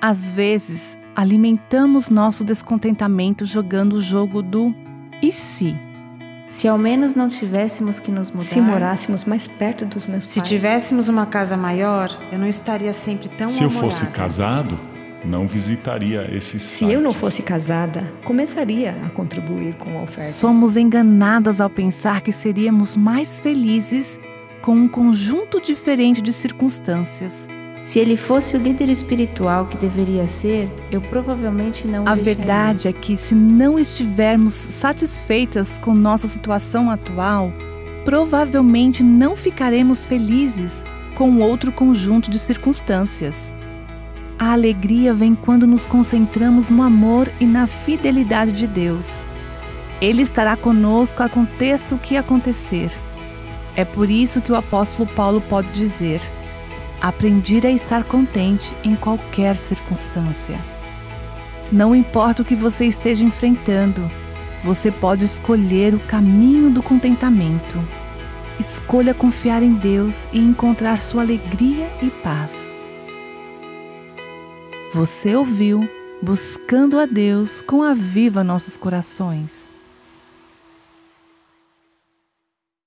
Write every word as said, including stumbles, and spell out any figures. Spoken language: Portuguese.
Às vezes, alimentamos nosso descontentamento jogando o jogo do "e se?". Se ao menos não tivéssemos que nos mudar. Se morássemos mais perto dos meus Se pais. Se tivéssemos uma casa maior, eu não estaria sempre tão Se eu mal-humorada. fosse casado, não visitaria esses Se sites. eu não fosse casada, começaria a contribuir com ofertas. Somos enganadas ao pensar que seríamos mais felizes com um conjunto diferente de circunstâncias. Se ele fosse o líder espiritual que deveria ser, eu provavelmente não o A deixaria. verdade é que, se não estivermos satisfeitas com nossa situação atual, provavelmente não ficaremos felizes com outro conjunto de circunstâncias. A alegria vem quando nos concentramos no amor e na fidelidade de Deus. Ele estará conosco, aconteça o que acontecer. É por isso que o apóstolo Paulo pode dizer: aprendi a estar contente em qualquer circunstância. Não importa o que você esteja enfrentando, você pode escolher o caminho do contentamento. Escolha confiar em Deus e encontrar sua alegria e paz. Você ouviu Buscando a Deus com Aviva Nossos Corações.